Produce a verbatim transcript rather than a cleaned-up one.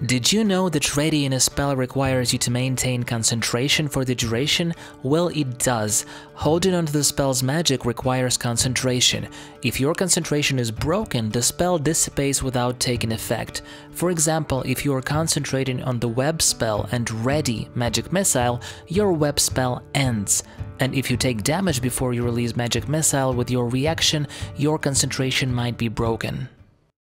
Did you know that readying a spell requires you to maintain concentration for the duration? Well, it does. Holding onto the spell's magic requires concentration. If your concentration is broken, the spell dissipates without taking effect. For example, if you are concentrating on the web spell and ready Magic Missile, your web spell ends. And if you take damage before you release Magic Missile with your reaction, your concentration might be broken.